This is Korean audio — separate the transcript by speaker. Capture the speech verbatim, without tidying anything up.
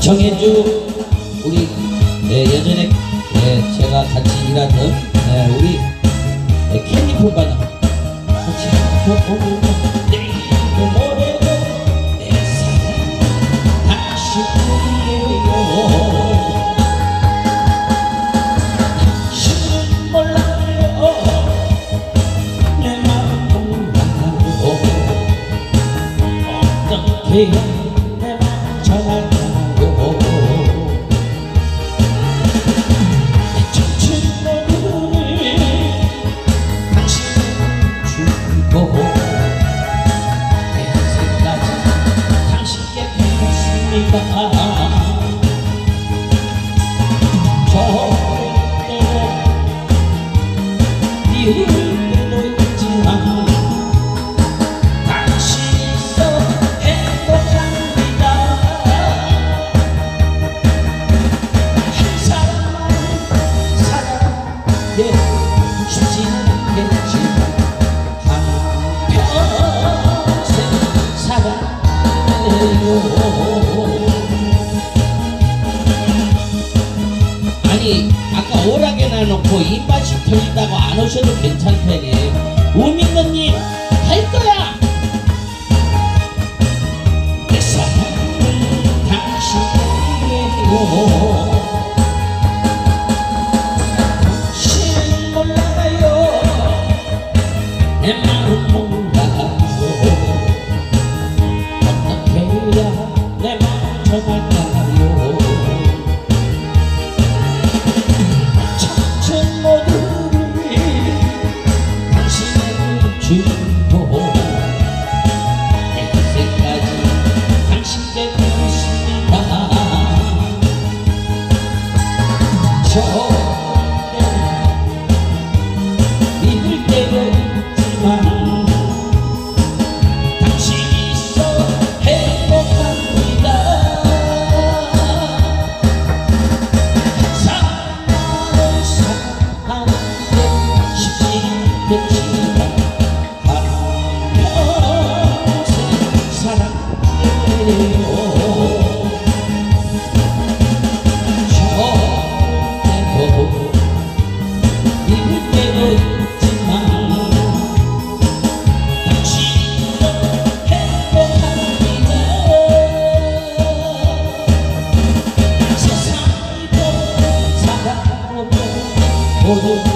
Speaker 1: 정현주 우리 네, 예전에 네, 제가 같이 일하던 네, 우리 네, 캔디폰 가나 같이 한번 내 노래도 내 사랑 다시 부르게요. 당신은 몰라요 내 마음 몰라요 어떻게 내 마음 전할까요. 미울 때도 있지만 당신이 있어 행복합니다. 한 사람만 사랑하기 쉽지는 않겠지만 한평생 사랑해요. 아니 아까 오락에 놔놓고 입맛이 틀리다고 안 오셔도 괜찮다니. 우민너님 할 거야. 내 사랑은 당신이에요. 당신 몰라요 내 마음 몰라요. 어떻게 해야 내 마음 전할까요. 주고 내 인생까지 당신께 드렸습니다. 절대 믿을 때도 있지만 당신이 있어 행복합니다. 사랑을 사랑하는 게 쉽지 않겠지만 모두